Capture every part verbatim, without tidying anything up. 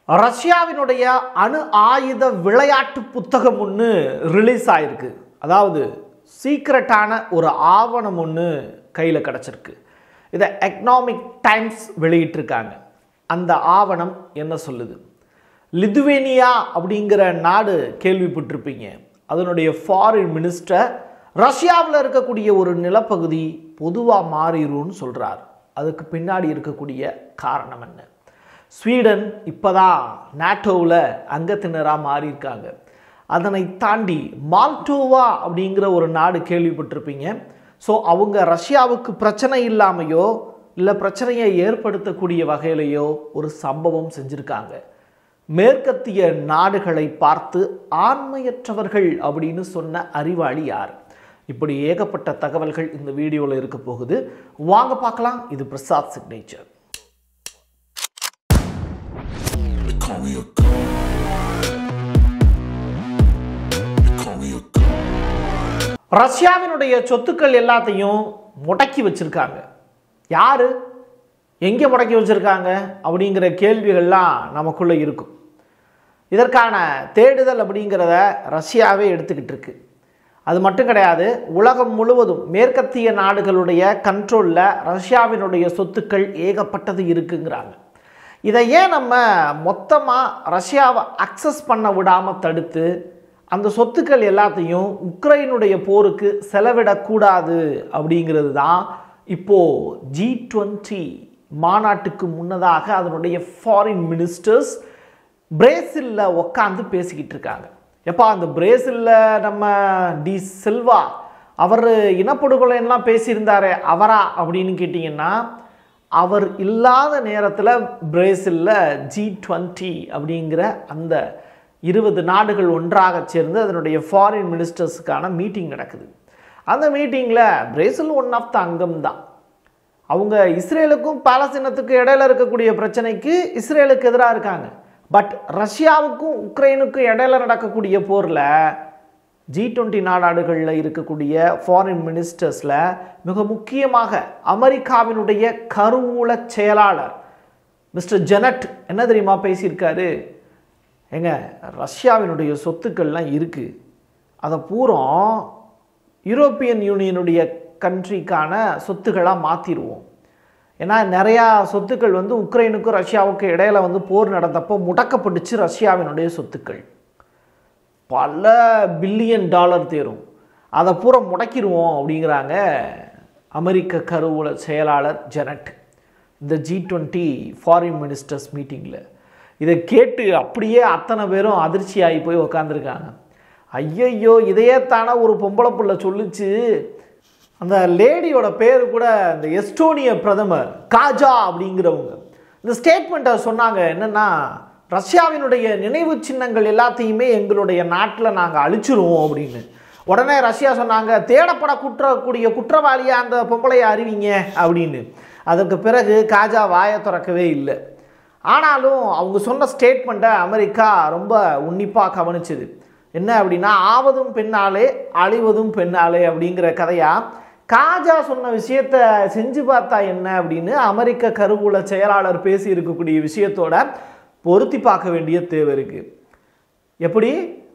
ரஷ்யாவினுடைய அணு ஆயுத விளையாட்டு புத்தகம் ஒன்று ரிலீஸ் ஆயிருக்கு. அதாவது சீக்ரெட்டான ஒரு ஆவணம் ஒன்று கையில் கிடச்சிருக்கு. இதை எக்கனாமிக் டைம்ஸ் வெளியிட்டிருக்காங்க. அந்த ஆவணம் என்ன சொல்லுது? லிதுவேனியா அப்படிங்கிற நாடு கேள்விப்பட்டிருப்பீங்க. அதனுடைய ஃபாரின் மினிஸ்டர் ரஷ்யாவில் இருக்கக்கூடிய ஒரு நிலப்பகுதி பொதுவாக மாறிடும்னு சொல்கிறார். அதுக்கு பின்னாடி இருக்கக்கூடிய காரணம் என்ன? ஸ்வீடன் இப்போதான் நாட்டோவில் அங்கத்தினராக மாறியிருக்காங்க. அதனை தாண்டி மால்டோவா அப்படிங்கிற ஒரு நாடு கேள்விப்பட்டிருப்பீங்க. ஸோ அவங்க ரஷ்யாவுக்கு பிரச்சனை இல்லாமையோ இல்லை பிரச்சனையை ஏற்படுத்தக்கூடிய வகையிலையோ ஒரு சம்பவம் செஞ்சுருக்காங்க. மேற்கத்திய நாடுகளை பார்த்து ஆண்மையற்றவர்கள் அப்படின்னு சொன்ன அறிவாளி யார்? இப்படி ஏகப்பட்ட தகவல்கள் இந்த வீடியோவில் இருக்க போகுது. வாங்க பார்க்கலாம். இது பிரசாத் சிக்னேச்சர். ரஷ்யாவினுடைய சொத்துக்கள் எல்லாத்தையும் முடக்கி வச்சிருக்காங்க. யாரு எங்கே முடக்கி வச்சிருக்காங்க அப்படிங்கிற கேள்விகள்லாம் நமக்குள்ள இருக்கும். இதற்கான தேடுதல் அப்படிங்கிறத ரஷ்யாவே எடுத்துக்கிட்டு இருக்கு. அது மட்டும் கிடையாது, உலகம் முழுவதும் மேற்கத்திய நாடுகளுடைய கண்ட்ரோலில் ரஷ்யாவினுடைய சொத்துக்கள் ஏகப்பட்டது இருக்குங்கிறாங்க. இதை ஏன் நம்ம மொத்தமாக ரஷ்யாவை அக்சஸ் பண்ண விடாமல் தடுத்து அந்த சொத்துக்கள் எல்லாத்தையும் உக்ரைனுடைய போருக்கு செலவிடக்கூடாது அப்படிங்கிறது தான் இப்போது ஜி டுவெண்ட்டி மாநாட்டுக்கு முன்னதாக அதனுடைய ஃபாரின் மினிஸ்டர்ஸ் பிரேசிலில் உட்காந்து பேசிக்கிட்டு இருக்காங்க. எப்பா அந்த பிரேசிலில் நம்ம டி சில்வா அவர் இனப்படுகொலைலாம் பேசியிருந்தாரே அவரா அப்படின்னு கேட்டிங்கன்னா, அவர் இல்லாத நேரத்தில் பிரேசிலில் ஜி டுவெண்ட்டி அப்படிங்கிற அந்த இருபது நாடுகள் ஒன்றாக சேர்ந்து அதனுடைய ஃபாரின் மினிஸ்டர்ஸுக்கான மீட்டிங் நடக்குது. அந்த மீட்டிங்கில் பிரேசில் ஒன் ஆஃப் த அங்கம் தான். அவங்க இஸ்ரேலுக்கும் பாலஸ்தீனத்துக்கும் இடையில இருக்கக்கூடிய பிரச்சனைக்கு இஸ்ரேலுக்கு எதிராக இருக்காங்க. பட் ரஷ்யாவுக்கும் உக்ரைனுக்கும் இடையில நடக்கக்கூடிய போரில் ஜி டுவெண்ட்டி நாடுகளில் இருக்கக்கூடிய ஃபாரின் மினிஸ்டர்ஸில் மிக முக்கியமாக அமெரிக்காவினுடைய கருவூல செயலாளர் மிஸ்டர் ஜெனட் என்ன தெரியுமா பேசியிருக்காரு? எங்க ரஷ்யாவினுடைய சொத்துக்கள்லாம் இருக்குது, அதை பூரா யூரோப்பியன் யூனியனுடைய கண்ட்ரிக்கான சொத்துக்களாக மாற்றிடுவோம். ஏன்னா நிறையா சொத்துக்கள் வந்து உக்ரைனுக்கும் ரஷ்யாவுக்கும் இடையில வந்து போர் நடந்தப்போ முடக்கப்பட்டுச்சு. ரஷ்யாவினுடைய சொத்துக்கள் பல பில்லியன் டாலர் தேரும், அதை பூரா முடக்கிடுவோம் அப்படிங்கிறாங்க அமெரிக்க கருவூல செயலாளர் ஜெனட் இந்த ஜி டுவெண்ட்டி ஃபாரின் மினிஸ்டர்ஸ் மீட்டிங்கில். இதை கேட்டு அப்படியே அத்தனை பேரும் அதிர்ச்சியாகி போய் உக்காந்துருக்காங்க. ஐயையோ, இதையே தானே ஒரு பொம்பளை பிள்ளை சொல்லிச்சு. அந்த லேடியோட பேர் கூட இந்த எஸ்டோனிய பிரதமர் காஜா அப்படிங்கிறவங்க இந்த ஸ்டேட்மெண்ட்டை சொன்னாங்க. என்னென்னா, ரஷ்யாவினுடைய நினைவு சின்னங்கள் எல்லாத்தையுமே எங்களுடைய நாட்டில் நாங்கள் அழிச்சிருவோம் அப்படின்னு. உடனே ரஷ்யா சொன்னாங்க, தேடப்பட குற்றக்கூடிய குற்றவாளியாக அந்த பொம்பளையை அறிவிங்க அப்படின்னு. அதற்கு பிறகு காஜா வாயை திறக்கவே இல்லை. ஆனாலும் அவங்க சொன்ன ஸ்டேட்மெண்ட்டை அமெரிக்கா ரொம்ப உன்னிப்பாக கவனிச்சுது. என்ன அப்படின்னா, ஆவதும் பெண்ணாலே அழிவதும் பெண்ணாலே அப்படிங்கிற கதையாக காஜா சொன்ன விஷயத்தை செஞ்சு பார்த்தா என்ன அப்படின்னு அமெரிக்க கருவூல செயலாளர் பேசி இருக்கக்கூடிய விஷயத்தோட பொருத்தி பார்க்க வேண்டிய தேவை இருக்குது. எப்படி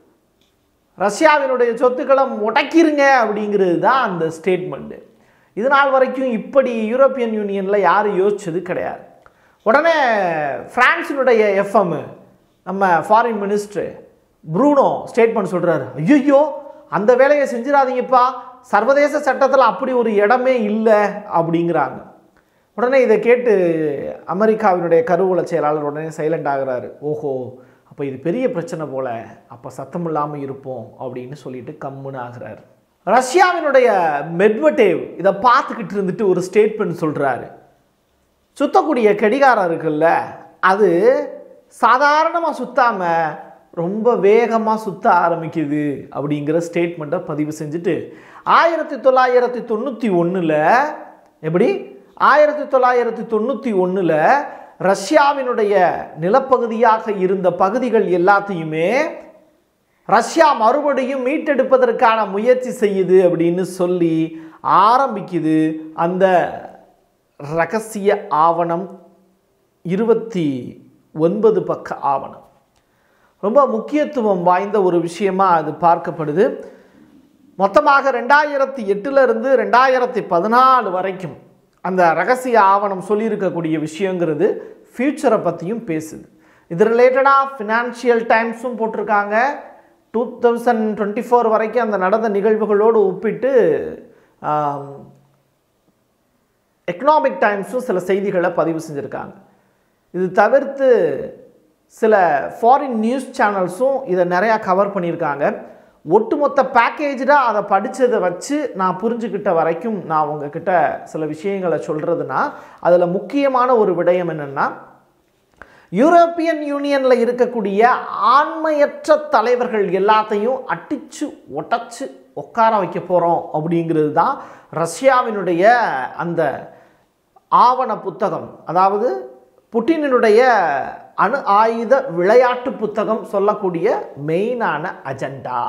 ரஷ்யாவினுடைய சொத்துக்களை முடக்கிருங்க அப்படிங்கிறது தான் அந்த ஸ்டேட்மெண்ட்டு. இது நாள் வரைக்கும் இப்படி யூரோப்பியன் யூனியனில் யாரும் யோசிச்சது கிடையாது. உடனே பிரான்ஸினுடைய எஃப்எம் நம்ம ஃபாரின் மினிஸ்டர் ப்ரூனோ ஸ்டேட்மெண்ட் சொல்கிறாரு, ஐயோ அந்த வேலையை செஞ்சிடாதீங்கப்பா, சர்வதேச சட்டத்தில் அப்படி ஒரு இடமே இல்லை அப்படிங்கிறாங்க. உடனே இதை கேட்டு அமெரிக்காவினுடைய கருவூல செயலாளர் உடனே சைலண்ட் ஆகிறாரு. ஓஹோ, அப்போ இது பெரிய பிரச்சனை போல், அப்போ சத்தம் இல்லாமல் இருப்போம் அப்படின்னு சொல்லிட்டு கம்முன்னு ஆகிறாரு. ரஷ்யாவினுடைய மெட்வெடேவ் இதை பார்த்துக்கிட்டு இருந்துட்டு ஒரு ஸ்டேட்மெண்ட் சொல்கிறாரு. சுத்தக்கூடிய கடிகாரம் இருக்குல்ல, அது சாதாரணமாக சுத்தாமல் ரொம்ப வேகமாக சுத்த ஆரம்பிக்குது அப்படிங்கிற ஸ்டேட்மெண்ட்டை பதிவு செஞ்சுட்டு ஆயிரத்தி தொள்ளாயிரத்தி தொண்ணூற்றி ஒன்றில் எப்படி ஆயிரத்தி தொள்ளாயிரத்தி தொண்ணூற்றி ஒன்றில் ரஷ்யாவினுடைய நிலப்பகுதியாக இருந்த பகுதிகள் எல்லாத்தையுமே ரஷ்யா மறுபடியும் மீட்டெடுப்பதற்கான முயற்சி செய்யுது அப்படின்னு சொல்லி ஆரம்பிக்குது அந்த ரகசிய ஆவணம் இருபத்தி ஒன்பது பக்க ஆவணம். ரொம்ப முக்கியத்துவம் வாய்ந்த ஒரு விஷயமா அது பார்க்கப்படுது. மொத்தமாக ரெண்டாயிரத்தி எட்டுல இருந்து ரெண்டாயிரத்தி பதினாலு வரைக்கும் அந்த ரகசிய ஆவணம் சொல்லியிருக்கக்கூடிய விஷயங்கிறது ஃபியூச்சரை பற்றியும் பேசுது. இது ரிலேட்டடாக ஃபினான்ஷியல் டைம்ஸும் போட்டிருக்காங்க. டூ தௌசண்ட் டுவெண்ட்டி ஃபோர் வரைக்கும் அந்த நடந்த நிகழ்வுகளோடு ஒப்பிட்டு எக்கனாமிக் டைம்ஸும் சில செய்திகளை பதிவு செஞ்சுருக்காங்க. இது தவிர்த்து சில ஃபாரின் நியூஸ் சேனல்ஸும் இதை நிறையா கவர் பண்ணியிருக்காங்க. ஒட்டுமொத்த பேக்கேஜாக அதை படித்ததை வச்சு நான் புரிஞ்சுக்கிட்ட வரைக்கும் நான் உங்ககிட்ட சில விஷயங்களை சொல்கிறதுனா, அதில் முக்கியமான ஒரு விடயம் என்னென்னா, யூரோப்பியன் யூனியனில் இருக்கக்கூடிய ஆண்மையற்ற தலைவர்கள் எல்லாத்தையும் அடித்து ஒட்டச்சு உட்கார வைக்க போகிறோம் அப்படிங்கிறது தான் ரஷ்யாவினுடைய அந்த ஆவண புத்தகம், அதாவது புட்டினுடைய அணு ஆயுத விளையாட்டு புத்தகம் சொல்லக்கூடிய மெயினான அஜெண்டா.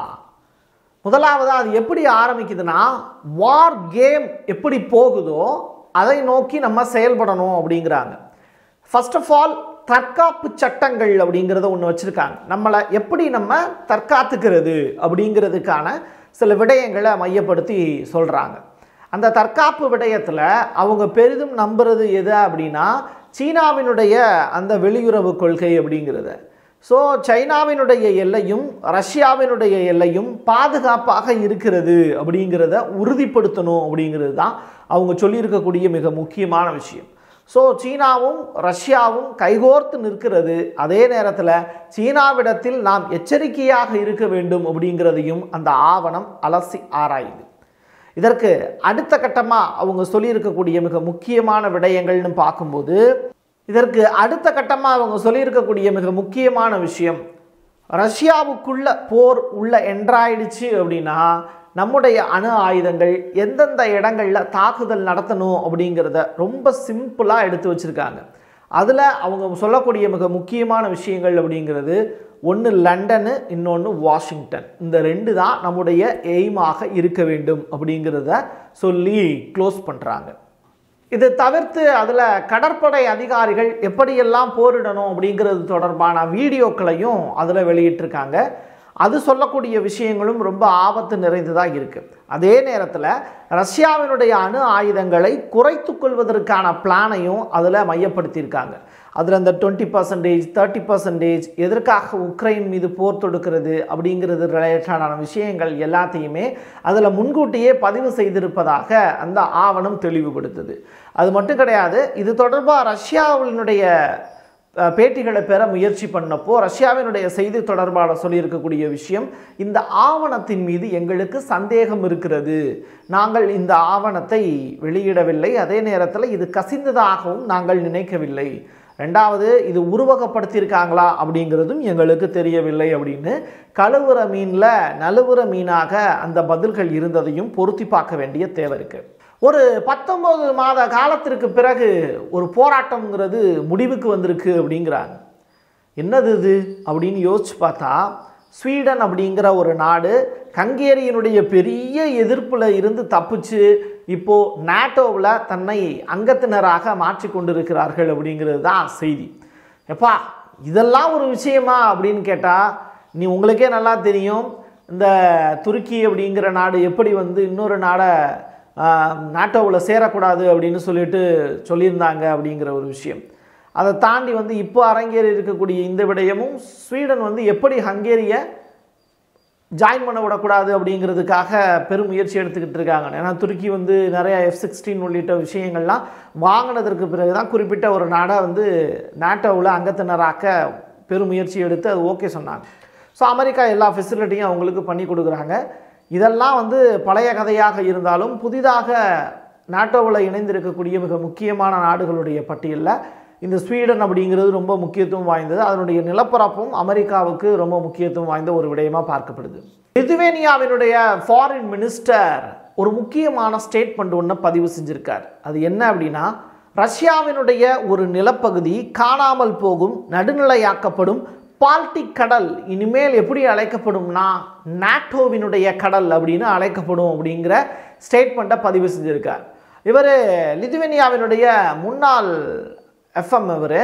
முதலாவது அது எப்படி ஆரம்பிக்குதுன்னா, வார் கேம் எப்படி போகுதோ அதை நோக்கி நம்ம செயல்படணும் அப்படிங்கிறாங்க. ஃபர்ஸ்ட் ஆஃப் ஆல் தற்காப்பு சட்டங்கள் அப்படிங்கிறத ஒன்று வச்சுருக்காங்க. நம்மளை எப்படி நம்ம தற்காத்துக்கிறது அப்படிங்கிறதுக்கான சில விடயங்களை மையப்படுத்தி சொல்கிறாங்க. அந்த தற்காப்பு விடயத்தில் அவங்க பெரிதும் நம்புறது எது அப்படின்னா, சீனாவினுடைய அந்த வெளியுறவு கொள்கை அப்படிங்கிறத. ஸோ சைனாவினுடைய எல்லையும் ரஷ்யாவினுடைய எல்லையும் பாதுகாப்பாக இருக்கிறது அப்படிங்கிறத உறுதிப்படுத்தணும் அப்படிங்கிறது தான் அவங்க சொல்லியிருக்கக்கூடிய மிக முக்கியமான விஷயம். ஸோ சீனாவும் ரஷ்யாவும் கைகோர்த்து நிற்கிறது. அதே நேரத்தில் சீனாவிடத்தில் நாம் எச்சரிக்கையாக இருக்க வேண்டும் அப்படிங்கிறதையும் அந்த ஆவணம் அலசி ஆராயுது. இதற்கு அடுத்த கட்டமாக அவங்க சொல்லியிருக்கக்கூடிய மிக முக்கியமான விடயங்கள்னு பார்க்கும்போது, இதற்கு அடுத்த கட்டமாக அவங்க சொல்லியிருக்கக்கூடிய மிக முக்கியமான விஷயம், ரஷ்யாவுக்குள்ள போர் உள்ள என்ட்ராயிடுச்சு அப்படின்னா நம்முடைய அணு ஆயுதங்கள் எந்தெந்த இடங்களில் தாக்குதல் நடத்தணும் அப்படிங்கிறத ரொம்ப சிம்பிளாக எடுத்து வச்சுருக்காங்க. அதில் அவங்க சொல்லக்கூடிய மிக முக்கியமான விஷயங்கள் அப்படிங்கிறது, ஒன்று லண்டனு, இன்னொன்று வாஷிங்டன். இந்த ரெண்டு தான் நம்முடைய எய்மாக இருக்க வேண்டும் அப்படிங்கிறத சொல்லி க்ளோஸ் பண்ணுறாங்க. இது தவிர்த்து அதில் கடற்படை அதிகாரிகள் எப்படியெல்லாம் போரிடணும் அப்படிங்கிறது தொடர்பான வீடியோக்களையும் அதில் வெளியிட்டிருக்காங்க. அது சொல்லக்கூடிய விஷயங்களும் ரொம்ப ஆபத்து நிறைந்ததாக இருக்குது. அதே நேரத்தில் ரஷ்யாவினுடைய அணு ஆயுதங்களை குறைத்து கொள்வதற்கான பிளானையும் அதில் மையப்படுத்தியிருக்காங்க. அதில் அந்த டுவெண்ட்டி பர்சன்டேஜ் தேர்ட்டி பர்சன்டேஜ் எதற்காக உக்ரைன் மீது போர் தொடுக்கிறது அப்படிங்கிறது ரிலேட்டடான விஷயங்கள் எல்லாத்தையுமே அதில் முன்கூட்டியே பதிவு செய்திருப்பதாக அந்த ஆவணம் தெளிவுபடுத்துது. அது மட்டும் கிடையாது, இது தொடர்பாக ரஷ்யாவினுடைய பேட்டிகளை பெற முயற்சி பண்ணப்போ ரஷ்யாவினுடைய செய்தி தொடர்பாளர் சொல்லியிருக்கக்கூடிய விஷயம், இந்த ஆவணத்தின் மீது எங்களுக்கு சந்தேகம் இருக்கிறது, நாங்கள் இந்த ஆவணத்தை வெளியிடவில்லை, அதே நேரத்தில் இது கசிந்ததாகவும் நாங்கள் நினைக்கவில்லை, ரெண்டாவது இது உருவகப்படுத்தியிருக்காங்களா அப்படிங்கிறதும் எங்களுக்கு தெரியவில்லை அப்படின்னு கழுவுற மீனில் நழுவுற மீனாக அந்த பதில்கள் இருந்ததையும் பொருத்தி பார்க்க வேண்டிய தேவை இருக்குது. ஒரு பத்தொன்பது மாத காலத்திற்கு பிறகு ஒரு போராட்டம்ங்கிறது முடிவுக்கு வந்திருக்கு அப்படிங்கிறாங்க. என்னது இது அப்படின்னு யோசிச்சு பார்த்தா, ஸ்வீடன் அப்படிங்கிற ஒரு நாடு ஹங்கேரியினுடைய பெரிய எதிர்ப்பில் இருந்து தப்பிச்சு இப்போது நேட்டோவில் தன்னை அங்கத்தினராக மாற்றி கொண்டிருக்கிறார்கள் அப்படிங்கிறது தான் செய்தி. எப்பா இதெல்லாம் ஒரு விஷயமா அப்படின்னு கேட்டால், நீ உங்களுக்கே நல்லா தெரியும் இந்த துருக்கி அப்படிங்கிற நாடு எப்படி வந்து இன்னொரு நாடை நாட்டோவில் சேரக்கூடாது அப்படின்னு சொல்லிட்டு சொல்லியிருந்தாங்க அப்படிங்கிற ஒரு விஷயம். அதை தாண்டி வந்து இப்போ அரங்கேறி இருக்கக்கூடிய இந்த விடயமும் ஸ்வீடன் வந்து எப்படி ஹங்கேரியை ஜாயின் பண்ண விடக்கூடாது அப்படிங்கிறதுக்காக பெரும் முயற்சி எடுத்துக்கிட்டு இருக்காங்க. ஏன்னா துருக்கி வந்து நிறைய எஃப் சிக்ஸ்டீன் உள்ளிட்ட விஷயங்கள்லாம் வாங்கினதற்கு பிறகு தான் குறிப்பிட்ட ஒரு நாடை வந்து நாட்டோவில் அங்கத்தினராக்க பெரும் முயற்சி எடுத்து அது ஓகே சொன்னாங்க. ஸோ அமெரிக்கா எல்லா ஃபெசிலிட்டியும் அவங்களுக்கு பண்ணி கொடுக்குறாங்க. இதெல்லாம் வந்து பழைய கதையாக இருந்தாலும் புதிதாக நாட்டோவில் இணைந்திருக்கக்கூடிய மிக முக்கியமான நாடுகளுடைய பட்டியலில் இந்த ஸ்வீடன் அப்படிங்கிறது ரொம்ப முக்கியத்துவம் வாய்ந்தது. அதனுடைய நிலப்பரப்பும் அமெரிக்காவுக்கு ரொம்ப முக்கியத்துவம் வாய்ந்த ஒரு விடயமாக பார்க்கப்படுது. லிதுவேனியாவினுடைய ஃபாரின் மினிஸ்டர் ஒரு முக்கியமான ஸ்டேட்மெண்ட் ஒன்று பதிவு செஞ்சிருக்கார். அது என்ன அப்படின்னா, ரஷ்யாவினுடைய ஒரு நிலப்பகுதி காணாமல் போகும், நடுநிலையாக்கப்படும், பால்டிக் கடல் இனிமேல் எப்படி அழைக்கப்படும்னா நாட்டோவினுடைய கடல் அப்படின்னு அழைக்கப்படும் அப்படிங்கிற ஸ்டேட்மெண்ட்டை பதிவு செஞ்சுருக்கார். இவர் லிதுவேனியாவினுடைய முன்னாள் எஃப்எம். இவர்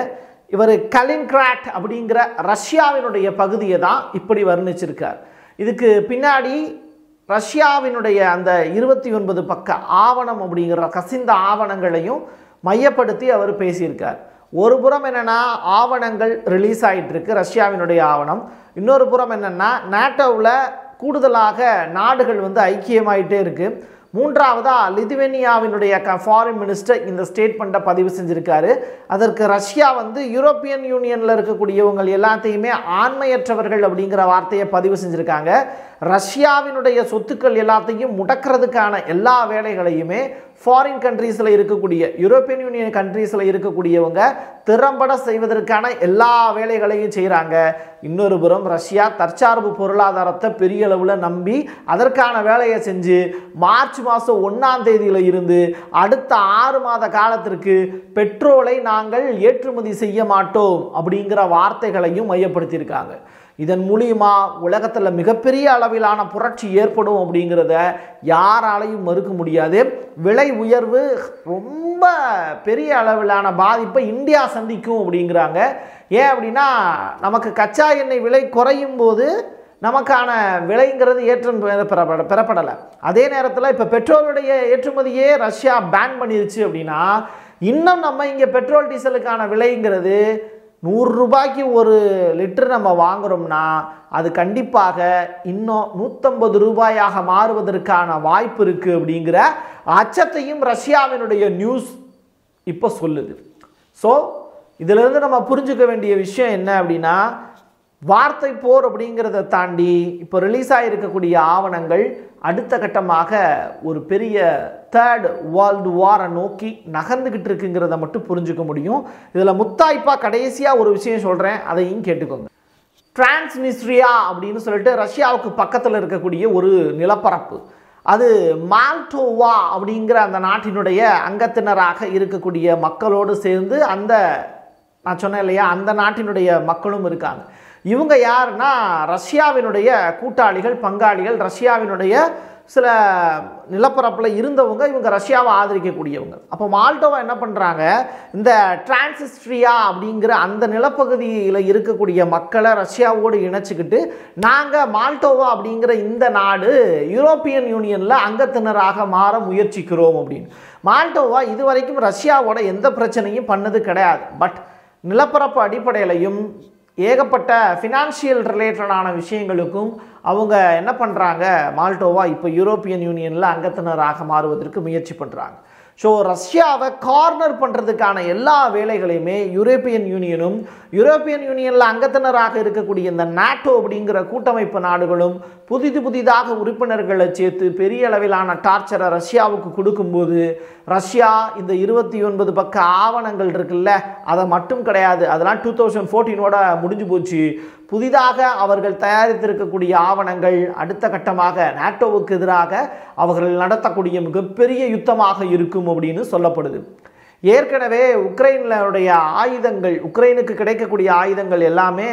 இவர் கலின்கிராட் அப்படிங்கிற ரஷ்யாவினுடைய பகுதியை தான் இப்படி வர்ணிச்சிருக்கார். இதுக்கு பின்னாடி ரஷ்யாவினுடைய அந்த இருபத்தி ஒன்பது பக்க ஆவணம் அப்படிங்கிற கசிந்த ஆவணங்களையும் மையப்படுத்தி அவர் பேசியிருக்கார். ஒரு புறம் என்னென்னா ஆவணங்கள் ரிலீஸ் ஆகிட்டு இருக்கு, ரஷ்யாவினுடைய ஆவணம். இன்னொரு புறம் என்னென்னா நேட்டோவில் கூடுதலாக நாடுகள் வந்து ஐக்கியமாயிட்டே இருக்குது. மூன்றாவதாக லிதுவேனியாவினுடைய க ஃபாரின் மினிஸ்டர் இந்த ஸ்டேட்மெண்ட்டை பதிவு செஞ்சுருக்காரு. அதற்கு ரஷ்யா வந்து யூரோப்பியன் யூனியனில் இருக்கக்கூடியவங்க எல்லாத்தையுமே ஆண்மையற்றவர்கள் அப்படிங்கிற வார்த்தையை பதிவு செஞ்சுருக்காங்க. ரஷ்யாவினுடைய சொத்துக்கள் எல்லாத்தையும் முடக்கிறதுக்கான எல்லா வேலைகளையுமே ஃபாரின் கண்ட்ரீஸில் இருக்கக்கூடிய யூரோப்பியன் யூனியன் கண்ட்ரீஸில் இருக்கக்கூடியவங்க திறம்பட செய்வதற்கான எல்லா வேலைகளையும் செய்கிறாங்க. இன்னொரு புறம் ரஷ்யா தற்சார்பு பொருளாதாரத்தை பெரிய அளவில் நம்பி அதற்கான வேலையை செஞ்சு மார்ச் மாதம் ஒன்றாம் தேதியில் இருந்து அடுத்த ஆறு மாத காலத்திற்கு பெட்ரோலை நாங்கள் ஏற்றுமதி செய்ய மாட்டோம் அப்படிங்கிற வார்த்தைகளையும் மையப்படுத்தியிருக்காங்க. இதன் மூலியமா உலகத்தில் மிகப்பெரிய அளவிலான புரட்சி ஏற்படும் அப்படிங்கிறத யாராலையும் மறுக்க முடியாது. விலை உயர்வு ரொம்ப பெரிய அளவிலான பாதிப்பை இந்தியா சந்திக்கும் அப்படிங்கிறாங்க. ஏன் அப்படின்னா நமக்கு கச்சா எண்ணெய் விலை குறையும் போது நமக்கான விலைங்கிறது ஏற்றம் பெறப்பட பெறப்படலை. அதே நேரத்தில் இப்போ பெட்ரோலுடைய ஏற்றுமதியே ரஷ்யா பேன் பண்ணிருச்சு அப்படின்னா இன்னும் நம்ம இங்கே பெட்ரோல் டீசலுக்கான விலைங்கிறது நூறு ரூபாய்க்கு ஒரு லிட்டர் நம்ம வாங்குறோம்னா அது கண்டிப்பாக இன்னும் நூற்றம்பது ரூபாயாக மாறுவதற்கான வாய்ப்பு இருக்குது அப்படிங்கிற அச்சத்தையும் ரஷ்யாவினுடைய நியூஸ் இப்போ சொல்லுது. ஸோ இதிலிருந்து நம்ம புரிஞ்சுக்க வேண்டிய விஷயம் என்ன அப்படின்னா வார்த்தை போர் அப்படிங்கிறத தாண்டி இப்போ ரிலீஸ் ஆகிருக்கக்கூடிய ஆவணங்கள் அடுத்த கட்டமாக ஒரு பெரிய தேர்ட் வேர்ல்டு வாரை நோக்கி நகர்ந்துக்கிட்டு இருக்குங்கிறத மட்டும் புரிஞ்சுக்க முடியும். இதில் முத்தாய்ப்பாக கடைசியாக ஒரு விஷயம் சொல்கிறேன், அதையும் கேட்டுக்கோங்க. டிரான்ஸ்னிஸ்ட்ரியா அப்படின்னு சொல்லிட்டு ரஷ்யாவுக்கு பக்கத்தில் இருக்கக்கூடிய ஒரு நிலப்பரப்பு, அது மால்டோவா அப்படிங்கிற அந்த நாட்டினுடைய அங்கத்தினராக இருக்கக்கூடிய மக்களோடு சேர்ந்து அந்த நான் சொன்னேன் இல்லையா அந்த நாட்டினுடைய மக்களும் இருக்காங்க. இவங்க யாருன்னா ரஷ்யாவினுடைய கூட்டாளிகள், பங்காளிகள், ரஷ்யாவினுடைய சில நிலப்பரப்பில் இருந்தவங்க. இவங்க ரஷ்யாவை ஆதரிக்கக்கூடியவங்க. அப்போ மால்டோவா என்ன பண்ணுறாங்க, இந்த டிரான்ஸ்னிஸ்ட்ரியா அப்படிங்கிற அந்த நிலப்பகுதியில் இருக்கக்கூடிய மக்களை ரஷ்யாவோடு இணைச்சிக்கிட்டு நாங்கள் மால்டோவா அப்படிங்கிற இந்த நாடு யூரோப்பியன் யூனியனில் அங்கத்தினராக மாற முயற்சிக்கிறோம் அப்படின்னு. மால்டோவா இதுவரைக்கும் ரஷ்யாவோட எந்த பிரச்சனையும் பண்ணது கிடையாது. பட் நிலப்பரப்பு அடிப்படையிலையும் ஏகப்பட்ட ஃபினான்ஷியல் ரிலேட்டடான விஷயங்களுக்கும் அவங்க என்ன பண்ணுறாங்க, மால்டோவா இப்போ யூரோப்பியன் யூனியனில் அங்கத்தினராக மாறுவதற்கு முயற்சி பண்ணுறாங்க. ஸோ ரஷ்யாவை கார்னர் பண்ணுறதுக்கான எல்லா வேலைகளையுமே யூரோப்பியன் யூனியனும் யூரோப்பியன் யூனியனில் அங்கத்தினராக இருக்கக்கூடிய இந்த நாட்டோ அப்படிங்கிற கூட்டமைப்பு நாடுகளும் புதிது புதிதாக உறுப்பினர்களை சேர்த்து பெரிய அளவிலான டார்ச்சரை ரஷ்யாவுக்கு கொடுக்கும்போது ரஷ்யா இந்த இருபத்தி ஒன்பது பக்க ஆவணங்கள் இருக்குல்ல அதை மட்டும் கிடையாது, அதெல்லாம் டூ தௌசண்ட் ஃபோர்டீனோட முடிஞ்சு போச்சு. புதிதாக அவர்கள் தயாரித்திருக்கக்கூடிய ஆவணங்கள் அடுத்த கட்டமாக நாட்டோவுக்கு எதிராக அவர்கள் நடத்தக்கூடிய மிகப்பெரிய யுத்தமாக இருக்கும் அப்படின்னு சொல்லப்படுது. ஏற்கனவே உக்ரைனுடைய ஆயுதங்கள், உக்ரைனுக்கு கிடைக்கக்கூடிய ஆயுதங்கள் எல்லாமே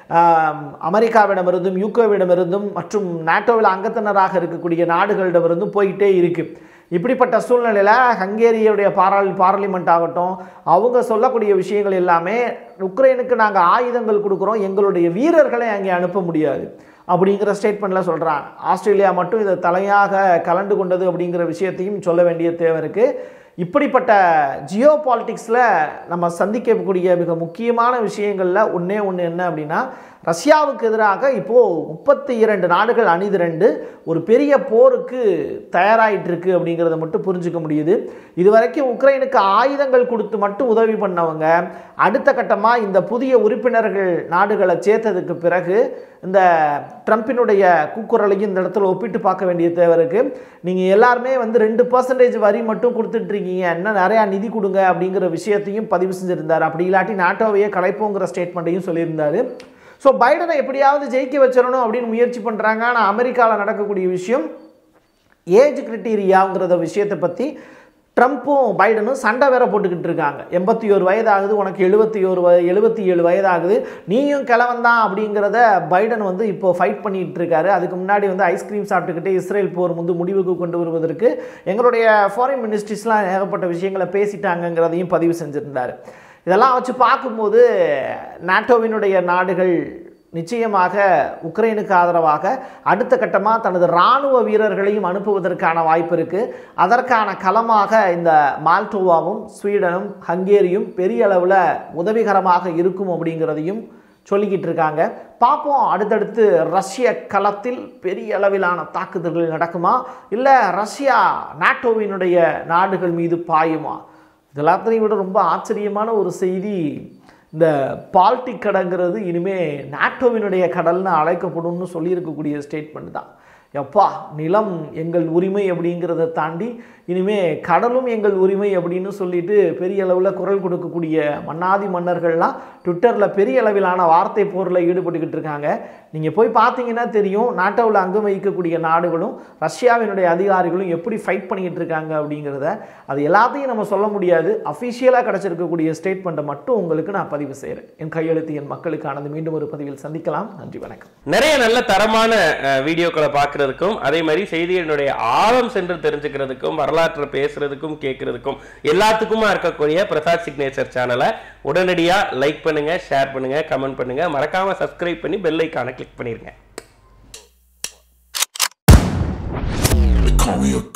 அமெரிக்காவிடமிருந்தும் யூகேவிடமிருந்தும் மற்றும் நாட்டோவில் அங்கத்தினராக இருக்கக்கூடிய நாடுகளிடமிருந்தும் போயிட்டே இருக்குது. இப்படிப்பட்ட சூழ்நிலையில் ஹங்கேரியுடைய பாராளி பார்லிமெண்ட் ஆகட்டும் அவங்க சொல்லக்கூடிய விஷயங்கள் எல்லாமே உக்ரைனுக்கு நாங்கள் ஆயுதங்கள் கொடுக்குறோம், எங்களுடைய வீரர்களை அங்கே அனுப்ப முடியாது அப்படிங்கிற ஸ்டேட்மெண்ட்டில் சொல்கிறாங்க. ஆஸ்திரேலியா மட்டும் இதை தலையாக கலந்து கொண்டது அப்படிங்கிற விஷயத்தையும் சொல்ல வேண்டிய தேவை இருக்குது. இப்படிப்பட்ட ஜியோ பாலிட்டிக்ஸில் நம்ம சந்திக்கக்கூடிய மிக முக்கியமான விஷயங்களில் ஒன்றே ஒன்று என்ன அப்படின்னா ரஷ்யாவுக்கு எதிராக இப்போது முப்பத்தி இரண்டு நாடுகள் அணிதிரண்டு ஒரு பெரிய போருக்கு தயாராகிட்டு இருக்கு அப்படிங்கிறத மட்டும் புரிஞ்சுக்க முடியுது. இதுவரைக்கும் உக்ரைனுக்கு ஆயுதங்கள் கொடுத்து மட்டும் உதவி பண்ணவங்க அடுத்த கட்டமாக இந்த புதிய உறுப்பினர்கள் நாடுகளை சேர்த்ததுக்கு பிறகு இந்த ட்ரம்பினுடைய கூக்குரலையும் இந்த இடத்துல ஒப்பிட்டு பார்க்க வேண்டிய தேவை இருக்குது. நீங்கள் எல்லாருமே வந்து ரெண்டு பர்சன்டேஜ் வரி மட்டும் கொடுத்துட்ருக்கீங்க, இன்னும் நிறையா நிதி கொடுங்க அப்படிங்கிற விஷயத்தையும் பதிவு செஞ்சுருந்தார். அப்படி இல்லாட்டி நாட்டோவையே கலைப்போங்கிற ஸ்டேட்மெண்ட்டையும் சொல்லியிருந்தார். ஸோ பைடனை எப்படியாவது ஜெயிக்க வச்சிடணும் அப்படின்னு முயற்சி பண்ணுறாங்க. ஆனால் அமெரிக்காவில் நடக்கக்கூடிய விஷயம் ஏஜ் கிரிட்டீரியாங்கிறத விஷயத்தை பற்றி ட்ரம்ப்பும் பைடனும் சண்டை வேற போட்டுக்கிட்டு இருக்காங்க. எண்பத்தி ஒரு வயதாகுது, உனக்கு எழுபத்தி ஒரு வய எழுபத்தி ஏழு வயதாகுது, நீயும் கிழவன்தான் அப்படிங்கிறத பைடன் வந்து இப்போ ஃபைட் பண்ணிகிட்டு இருக்காரு. அதுக்கு முன்னாடி வந்து ஐஸ்கிரீம் சாப்பிட்டுக்கிட்டே இஸ்ரேல் போர் வந்து முடிவுக்கு கொண்டு வருவதற்கு எங்களுடைய ஃபாரின் மினிஸ்ட்ரிஸ்லாம் ஏகப்பட்ட விஷயங்களை பேசிட்டாங்கங்கிறதையும் பதிவு செஞ்சுருந்தார். இதெல்லாம் வச்சு பார்க்கும்போது நாட்டோவினுடைய நாடுகள் நிச்சயமாக உக்ரைனுக்கு ஆதரவாக அடுத்த கட்டமாக தனது இராணுவ வீரர்களையும் அனுப்புவதற்கான வாய்ப்பு இருக்குது. அதற்கான களமாக இந்த மால்டோவாவும் ஸ்வீடனும் ஹங்கேரியும் பெரிய அளவில் உதவிகரமாக இருக்கும் அப்படிங்கிறதையும் சொல்லிக்கிட்டு இருக்காங்க. பார்ப்போம், அடுத்தடுத்து ரஷ்ய களத்தில் பெரிய அளவிலான தாக்குதல்கள் நடக்குமா, இல்லை ரஷ்யா நாட்டோவினுடைய நாடுகள் மீது பாயுமா? இதெல்லாத்தையும் விட ரொம்ப ஆச்சரியமான ஒரு செய்தி, இந்த பால்டிக் கடங்கிறது இனிமேல் நாட்டோவினுடைய கடல்னு அழைக்கப்படும்னு சொல்லியிருக்கக்கூடிய ஸ்டேட்மெண்ட் தான். எப்பா, நிலம் எங்கள் உரிமை அப்படிங்கிறத தாண்டி இனிமே கடலும் எங்கள் உரிமை அப்படின்னு சொல்லிட்டு பெரிய அளவில் குரல் கொடுக்கக்கூடிய மன்னாதி மன்னர்கள்லாம் ட்விட்டரில் பெரிய அளவிலான வார்த்தை போரில் ஈடுபட்டுக்கிட்டு இருக்காங்க. நீங்கள் போய் பார்த்தீங்கன்னா தெரியும், நாட்டோவில் அங்கம் வகிக்கக்கூடிய நாடுகளும் ரஷ்யாவினுடைய அதிகாரிகளும் எப்படி ஃபைட் பண்ணிக்கிட்டு இருக்காங்க அப்படிங்கிறத. அது எல்லாத்தையும் நம்ம சொல்ல முடியாது, அஃபிஷியலாக கிடச்சிருக்கக்கூடிய ஸ்டேட்மெண்ட்டை மட்டும் உங்களுக்கு நான் பதிவு செய்கிறேன். என் கையெழுத்து என் மக்களுக்கானது. மீண்டும் ஒரு பதிவில் சந்திக்கலாம். நன்றி, வணக்கம். நிறைய நல்ல தரமான வீடியோக்களை பார்க்கறதுக்கும் அதே மாதிரி செய்திகளினுடைய ஆழம் சென்று தெரிஞ்சுக்கிறதுக்கும் வரலாற்றை பேசுறதுக்கும் கேட்கறதுக்கும் எல்லாத்துக்குமா இருக்கக்கூடிய பிரசாத் சிக்னேச்சர் சேனலை உடனடியா லைக் பண்ணுங்க, ஷேர் பண்ணுங்க, கமெண்ட் பண்ணுங்க, மறக்காம சப்ஸ்கிரைப் பண்ணி பெல் ஐகானை கிளிக் பண்ணிருங்க.